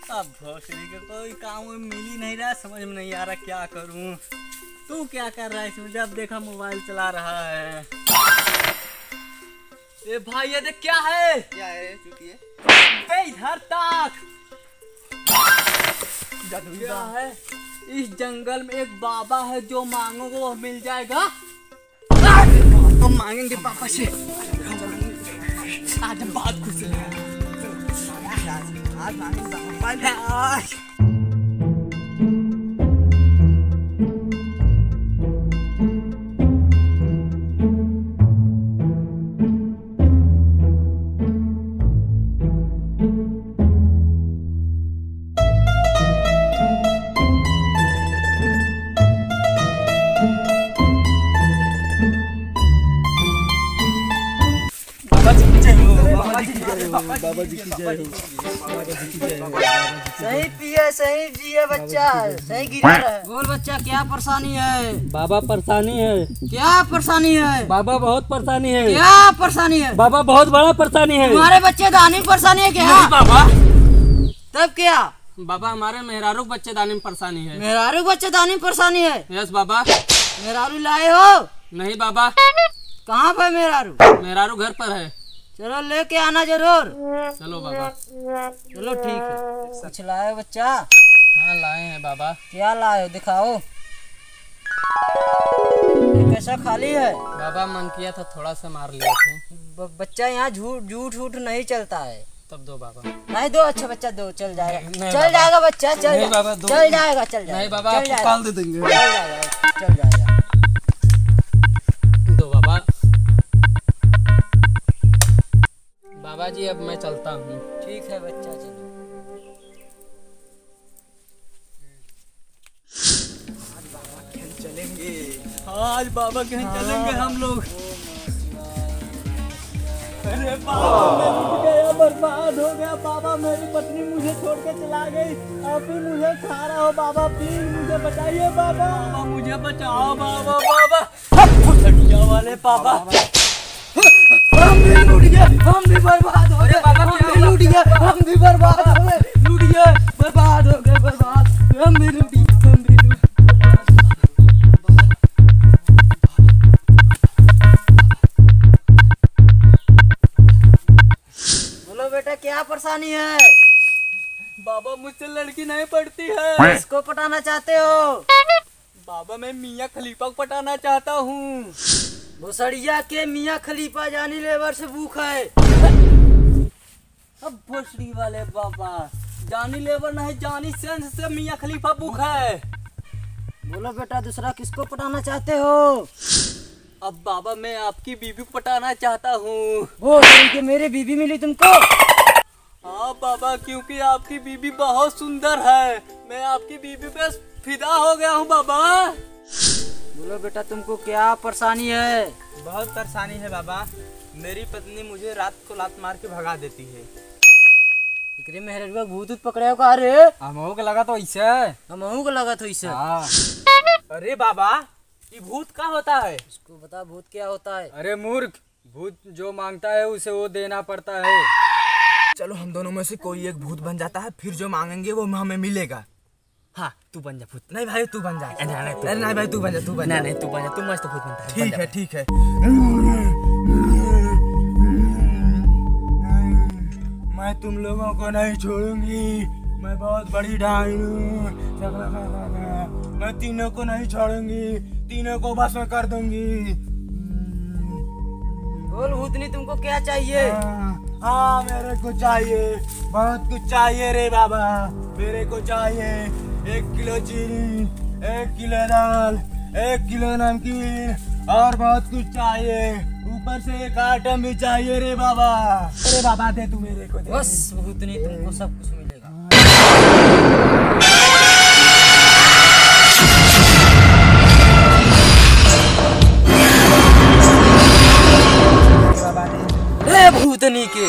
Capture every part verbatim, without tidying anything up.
अब भोसड़ी के कोई काम मिल ही नहीं रहा, समझ में नहीं आ रहा क्या करूं। तू क्या कर रहा है इसमें? जब देखा मोबाइल चला रहा है। ए भाई ये देख क्या है? क्या है? चुकी है बे इधर तक। क्या है? इस जंगल में एक बाबा है, जो मांगोगे वो मिल जाएगा। हम मांगेंगे पापा से। आज हम बहुत खुश हैं। आज मांगेंगे आज। बाबा जी की जय हो। सही पिए सही जिए बच्चा, सही गिरा रहे। बोल बच्चा क्या परेशानी है? बाबा परेशानी है। क्या परेशानी है? बाबा बहुत परेशानी है। क्या परेशानी है? बाबा बहुत बड़ा परेशानी है। तुम्हारे बच्चे दानी परेशानी है क्या? बाबा तब क्या? बाबा हमारे मेहरारू बच्चेदानी में परेशानी है। मेहरारू बच्चे दानी परेशानी है? यस बाबा। मेहरारू लाए हो? नहीं बाबा। कहाँ पर मेहरारू? मेहरारू घर पर है। चलो लेके आना जरूर। चलो बाबा। चलो ठीक है। कुछ लाए बच्चा? हाँ लाए हैं बाबा। क्या लाए हो दिखाओ। कैसा खाली है? बाबा मन किया था थोड़ा सा मार लिया थे। ब- बच्चा यहाँ झूठ झूठ झूठ नहीं चलता है। तब दो बाबा। नहीं दो, अच्छा बच्चा दो, चल जाएगा। नहीं चल बाबा। जाएगा बच्चा, चल नहीं जा- बाबा, दो। चल जाएगा चल जाएगा। नहीं बाबा, चल आपको जाएगा। कॉल दे देंगे। चल जाएगा चल जाएगा। दो बाबा। बाबा जी अब मैं चलता हूँ। ठीक है बच्चा चलो। चलेंगे आज बाबा के यहाँ चलेंगे हम लोग। अरे बाबा मैं टूट गया, बर्बाद हो गया बाबा। मेरी पत्नी मुझे छोड़ के चला गई। आप ही मुझे खा रहा हो बाबा, प्लीज मुझे बचाइए बाबा। बाबा मुझे बचाओ बाबा। बाबा फुसड़िया वाले बाबा। हम भी लूट गए, हम भी बर्बाद हो गए। हम भी लूट गए, हम भी बर्बाद हो गए। लूट गए, बर्बाद हो गए, बर्बाद। हम भी लूट गए, हम भी लूट। बोलो बेटा क्या परेशानी है? बाबा मुझसे लड़की नहीं पड़ती है। किसको पटाना चाहते हो? बाबा मैं मियाँ खलीफा को पटाना चाहता हूँ। भोसड़िया के मियाँ खलीफा जानी लेबर से भूख है। अब भोसड़ी वाले बाबा, जानी लेबर नहीं जानी सेंस से मियाँ खलीफा भूख है। बोलो बेटा दूसरा किसको पटाना चाहते हो? अब बाबा मैं आपकी बीबी को पटाना चाहता हूँ। वो के मेरी बीबी मिली तुमको? हाँ बाबा, क्योंकि आपकी बीबी बहुत सुंदर है। मैं आपकी बीबी पे फिदा हो गया हूँ बाबा। बोलो बेटा तुमको क्या परेशानी है? बहुत परेशानी है बाबा। मेरी पत्नी मुझे रात को लात मार के भगा देती है। इकरे मेहरवा भूत उत पकड़े का रे? हमहू के लगा तो ऐसे। हमहू को लगा तो इसे। हाँ। अरे बाबा ये भूत का होता है? इसको बता भूत क्या होता है? अरे मूर्ख, भूत जो मांगता है उसे वो देना पड़ता है। चलो हम दोनों में से कोई एक भूत बन जाता है, फिर जो मांगेंगे वो हमें मिलेगा। हाँ तू बन जा भूत। नहीं भाई तू बन जा। नहीं, नहीं, तू अरे नहीं भाई तू बन जा, तू बन जा। नहीं नहीं तू बन जा, तू मस्त भूत बनता है। ठीक है ठीक है। मैं तुम लोगों को नहीं छोड़ूंगी। मैं बहुत बड़ी डाइन हूँ। मैं तीनों को नहीं छोड़ूंगी, तीनों को बस में कर दूंगी। बोल भूतनी तुमको क्या चाहिए? हाँ, हाँ मेरे को चाहिए, बहुत कुछ चाहिए रे बाबा। मेरे को चाहिए एक किलो चीनी, एक किलो दाल, एक किलो नमकीन और बहुत कुछ चाहिए। ऊपर से एक आइटम भी चाहिए रे बाबा। अरे बाबा दे तू मेरे को दे। बस भूतनी तुमको सब कुछ मिलेगा। बाबा दे। ए भूतनी के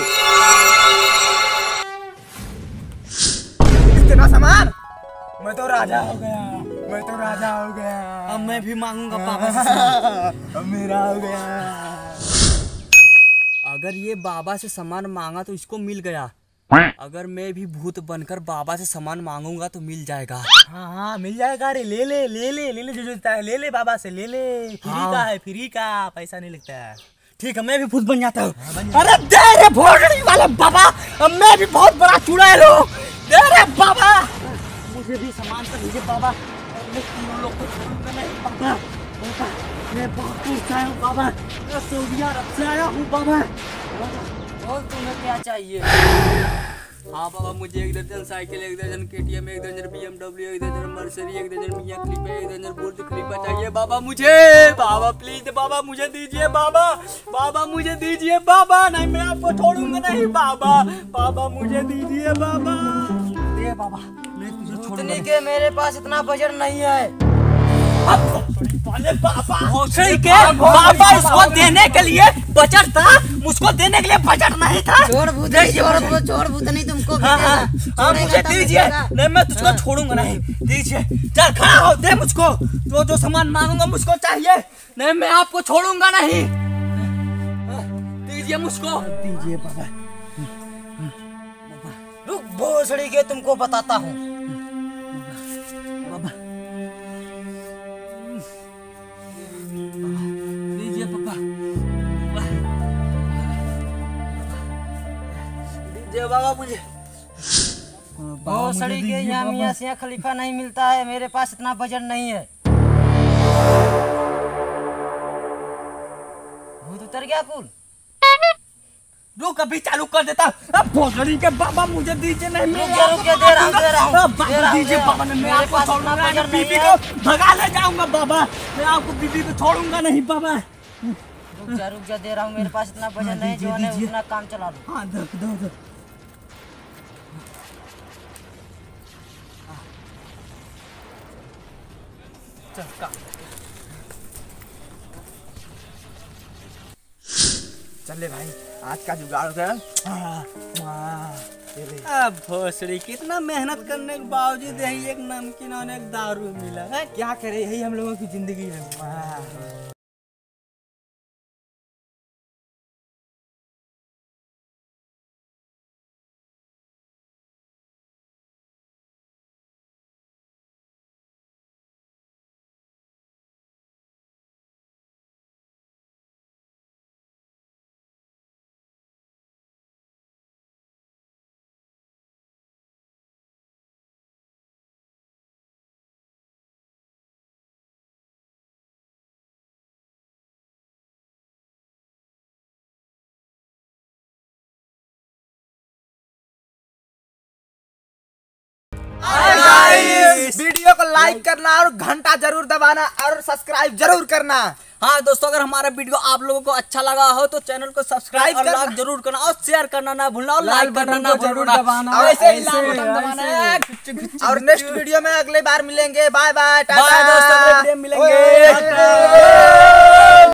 इतना सामान, मैं तो राजा हो गया। मैं तो राजा हो गया। अब मैं भी मांगूंगा पापा से सामान। अब मेरा हो गया। अगर ये बाबा से सामान मांगा तो इसको मिल गया, अगर मैं भी भूत बनकर बाबा से सामान मांगूंगा तो मिल जाएगा। हाँ हाँ मिल जाएगा। अरे ले ले ले ले ले ले जो जोता है ले ले बाबा से ले ले। फ्री हाँ। का है, फ्री का, पैसा नहीं लगता है। ठीक है मैं भी भूत बन जाता हूँ। हाँ, अरे दे रे भोसड़ी वाले बाबा, अब मैं भी बहुत बड़ा चुड़ैल हूँ। दे रे बाबा, मुझे भी सामान तो दीजिए बाबा। मैं तीनों लोग को छोड़ूंगा नहीं बाबा। बाबा मैं बापू से आया हूँ बाबा, मैं सऊदी अरब से आया हूँ बाबा। बोल तुम्हें क्या चाहिए? हाँ बाबा मुझे एक दर्जन साइकिल, एक दर्जन केटीएम, एक दर्जन बीएमडब्ल्यू, एक दर्जन मर्सिडीज, एक दर्जन मिया खलीफा, एक दर्जन बुर्ज खलीफा चाहिए बाबा मुझे। बाबा प्लीज बाबा मुझे दीजिए बाबा। बाबा मुझे दीजिए बाबा, नहीं मैं आपको छोड़ूंगा नहीं बाबा। बाबा मुझे दीजिए बाबा। दे बाबा मैं तुझे छोड़ूंगा इतनी के मेरे पास इतना बजट नहीं है। भोसड़ी के बाबा, इसको देने के लिए बजट था, मुझको देने के लिए बजट नहीं था। छोड़ भूत छोड़ भूत छोड़ भूत नहीं तुमको भी हाँ, देना। हाँ, हाँ, छोड़ेगा मुझे तब दीजिए। मिलेगा। नहीं मैं तुझको हाँ। छोड़ूंगा नहीं। दीजिए, चल खड़ा हो, दे मुझको। तो जो सामान मांगूंगा मुझको चाहिए। नहीं मैं आपको छोड़ूंगा नहीं। दीजिए मुझको। दीजिए बाबा। रुक भोसड़ी के तुमको बताता हूँ। बाबा दीजिए पापा। दीजिए बाबा मुझे। भोसड़ी के यहाँ मियाँ सियाँ खलीफा नहीं मिलता है, मेरे पास इतना बजट नहीं है। भूत उतर गया कुल। रुक अभी चालू कर देता। अब भोसड़ी के बाबा मुझे दीजिए। नहीं मैं रुक जा, रुक जा, दे रहा हूँ, दे रहा हूँ, अब दे बाबा रहा हूँ, दीजिए दे रहा बाबा। हूँ। नहीं मैं मेरे आपको पास छोड़ूंगा इतना नहीं, बजट नहीं बीबी है। को भगा ले जाऊंगा बाबा। मैं आपको बीबी को छोड़ूंगा नहीं बाबा। रुक जा रुक जा, दे रहा हूँ, मेरे पास इतना बजट नहीं जो है उतना काम चला दो। हाँ दो दो दो। चल का चल ले भाई, आज का जुगाड़ हो गया। हाँ, हाँ, ले ले। अब भोसड़ी कितना मेहनत करने के बावजूद यही एक नमकीन और एक दारू मिला है। क्या करे, यही हम लोगों की जिंदगी है। हाँ। वीडियो को लाइक करना और घंटा जरूर दबाना और सब्सक्राइब जरूर करना। हाँ दोस्तों, अगर हमारा वीडियो आप लोगों को अच्छा लगा हो तो चैनल को सब्सक्राइब और लाइक जरूर करना और शेयर करना ना भूलना और लाइक करना ना जरूर भूलना। दबाना। और ऐसे ही ऐसे, लाल बटन दबाना है। और नेक्स्ट वीडियो में अगले बार मिलेंगे। Bye bye, Tata. बाय दोस्तों, अगले वीडियो में मिलेंगे। ओए,